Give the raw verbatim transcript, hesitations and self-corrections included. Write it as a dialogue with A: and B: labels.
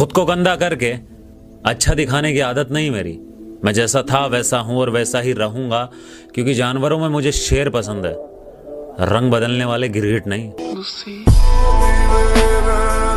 A: खुद को गंदा करके अच्छा दिखाने की आदत नहीं मेरी। मैं जैसा था वैसा हूं और वैसा ही रहूंगा, क्योंकि जानवरों में मुझे शेर पसंद है, रंग बदलने वाले गिरगिट नहीं।